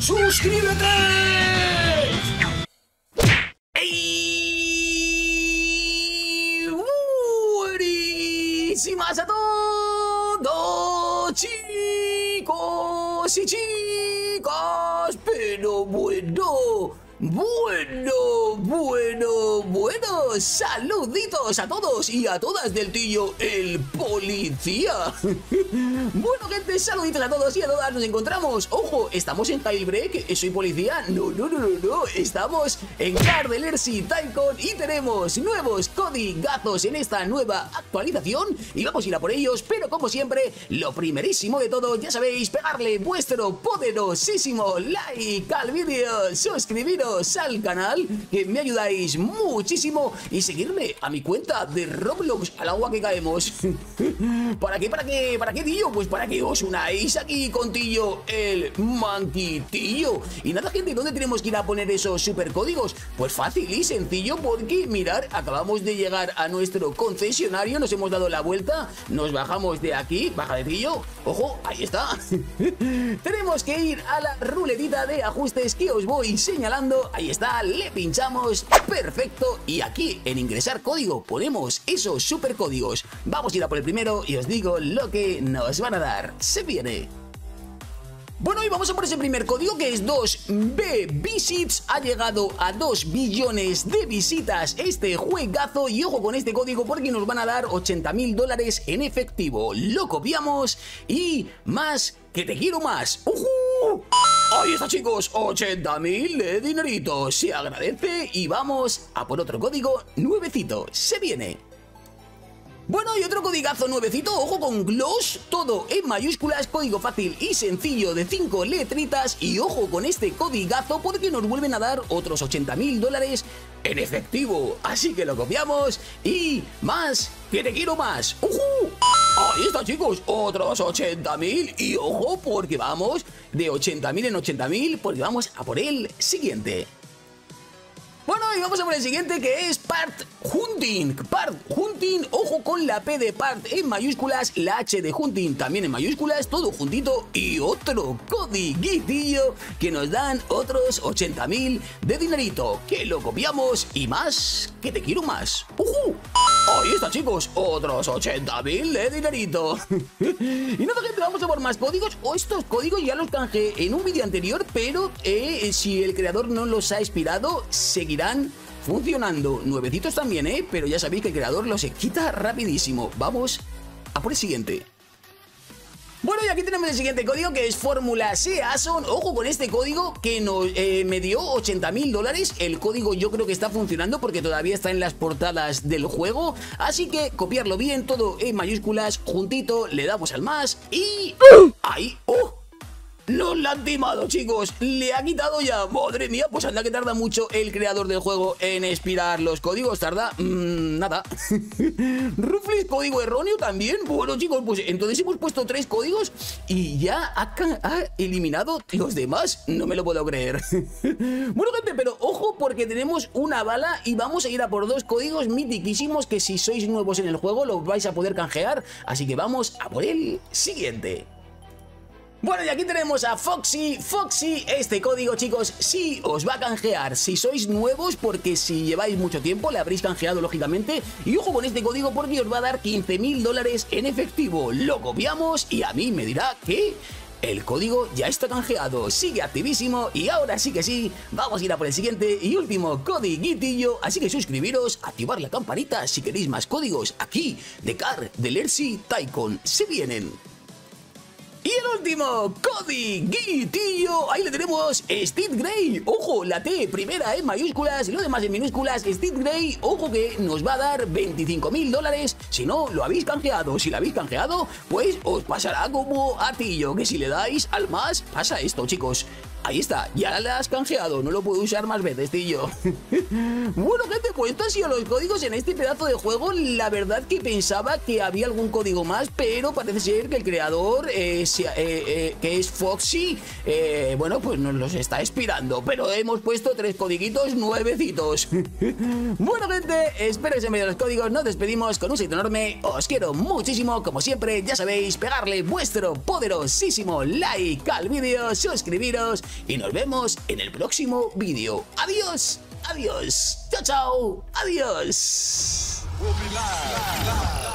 ¡Suscríbete! Buenísimas a todos, chicos y chicas, pero bueno, saluditos a todos y a todas del tío el policía. Bueno, gente, saluditos a todos y a todas, nos encontramos, ojo, estamos en Jailbreak, soy policía, no, estamos en Car del Ersi Tycoon y tenemos nuevos codigazos en esta nueva actualización y vamos a ir a por ellos, pero como siempre, lo primerísimo de todo, ya sabéis, pegarle vuestro poderosísimo like al vídeo, suscribiros al canal, que me ayudáis muchísimo, y seguirme a mi cuenta de Roblox, al agua que caemos. ¿Para qué, tío? Pues para que os unáis aquí con tío el manquitillo. Y nada, gente, ¿dónde tenemos que ir a poner esos supercódigos? Pues fácil y sencillo, porque mirad, acabamos de llegar a nuestro concesionario, nos hemos dado la vuelta, nos bajamos de aquí, baja de tío, ojo, ahí está. Tenemos que ir a la ruletita de ajustes que os voy señalando, ahí está, le pinchamos, perfecto, y aquí en ingresar código ponemos esos supercódigos. Vamos a ir a por el primero y os digo lo que nos van a dar. Se viene. Bueno, y vamos a por ese primer código, que es 2B Visits. Ha llegado a 2 billones de visitas este juegazo, y ojo con este código porque nos van a dar 80.000 dólares en efectivo. Lo copiamos y más, que te quiero más. Ahí está, chicos, 80.000 de dinerito, se agradece, y vamos a por otro código nuevecito. Se viene. Bueno, y otro codigazo nuevecito, ojo con Gloss, todo en mayúsculas, código fácil y sencillo de 5 letritas, y ojo con este codigazo porque nos vuelven a dar otros 80.000 dólares en efectivo, así que lo copiamos y más, que te quiero más. Ahí está, chicos, otros 80.000, y ojo porque vamos de 80.000 en 80.000 porque vamos a por el siguiente. Bueno, y vamos a por el siguiente, que es Part Hunting. Part Hunting, ojo con la P de Part en mayúsculas, la H de Hunting también en mayúsculas, todo juntito, y otro codiguitillo que nos dan otros 80.000 de dinerito, que lo copiamos y más, que te quiero más. Ahí está, chicos, otros 80.000 de dinerito. Y nada, gente, vamos a por más códigos. Estos códigos ya los canjeé en un vídeo anterior, pero si el creador no los ha expirado, seguirán funcionando. Nuevecitos también, pero ya sabéis que el creador los quita rapidísimo. Vamos a por el siguiente. Bueno, y aquí tenemos el siguiente código, que es Fórmula Season. Ojo con este código que me dio 80.000 dólares. El código yo creo que está funcionando porque todavía está en las portadas del juego. Así que copiarlo bien, todo en mayúsculas, juntito, le damos al más y... ¡Ahí! Nos la han timado, chicos, le ha quitado ya, madre mía, pues anda que tarda mucho el creador del juego en expirar los códigos, tarda, nada. Ruflis, código erróneo también. Bueno, chicos, pues entonces hemos puesto 3 códigos y ya ha eliminado los demás, no me lo puedo creer. Bueno, gente, pero ojo porque tenemos una bala y vamos a ir a por 2 códigos mitiquísimos que si sois nuevos en el juego los vais a poder canjear, así que vamos a por el siguiente. Bueno, y aquí tenemos a Foxy. Este código, chicos, sí os va a canjear si sois nuevos, porque si lleváis mucho tiempo le habréis canjeado, lógicamente. Y ojo con este código porque os va a dar 15.000 dólares en efectivo. Lo copiamos y a mí me dirá que el código ya está canjeado, sigue activísimo, y ahora sí que sí, vamos a ir a por el siguiente y último codiguitillo, así que suscribiros, activar la campanita si queréis más códigos aquí de Car del Ersi Tycoon. Se vienen. Y el último codiguitillo, ahí le tenemos Steve Gray. Ojo, la T primera en mayúsculas, lo demás en minúsculas. Steve Gray, ojo que nos va a dar 25.000 dólares si no lo habéis canjeado. Si lo habéis canjeado, pues os pasará como a Tillo, que si le dais al más, pasa esto, chicos. Ahí está, ya la has canjeado, no lo puedo usar más veces, tío. Bueno, gente, pues estos han sido los códigos en este pedazo de juego. La verdad que pensaba que había algún código más, pero parece ser que el creador que es Foxy, bueno, pues nos los está esperando, pero hemos puesto 3 codiguitos nuevecitos. Bueno, gente, espero que se me den los códigos, nos despedimos con un saludo enorme, os quiero muchísimo, como siempre, ya sabéis, pegarle vuestro poderosísimo like al vídeo, suscribiros y nos vemos en el próximo vídeo. Adiós, adiós, chao, chao, adiós.